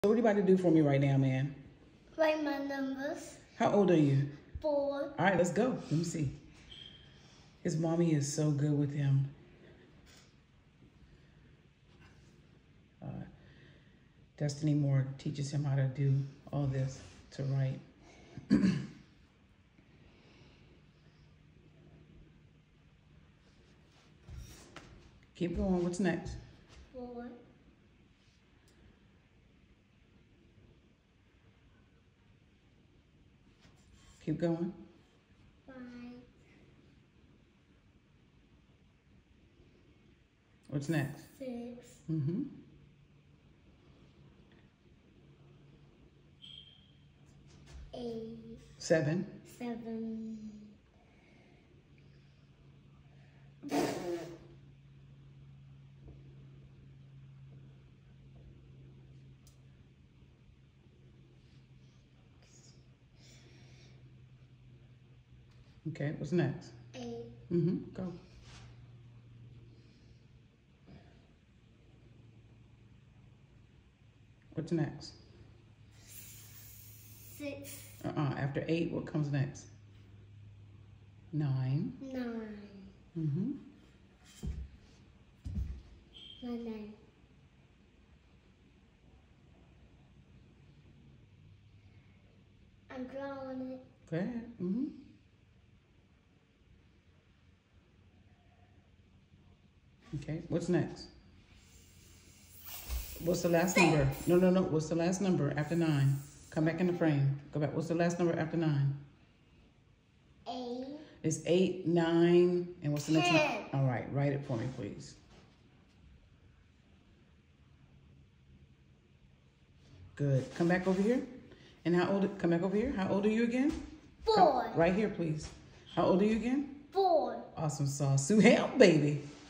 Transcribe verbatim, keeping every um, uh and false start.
So what are you about to do for me right now, man? Write my numbers. How old are you? Four. All right, let's go. Let me see. His mommy is so good with him. Uh, Destiny Moore teaches him how to do all this, to write. Keep going. What's next? Four. Keep going. Five. What's next? Six. Mm-hmm. Eight. Seven. Seven. Okay, what's next? Eight. Mm-hmm. Go. What's next? Six. Uh-uh. After eight, what comes next? Nine. Nine. Mm-hmm. Nine. Nine. I'm drawing it. Go ahead. Mm-hmm. Okay, what's next? What's the last Six. number? No, no, no. What's the last number after nine? Come back in the frame. Go back. What's the last number after nine? Eight. It's eight, nine, and what's the next Ten. one? All right, write it for me, please. Good. Come back over here. And how old? Come back over here. How old are you again? Four. Come, right here, please. How old are you again? Four. Awesome sauce. Sue, help, baby.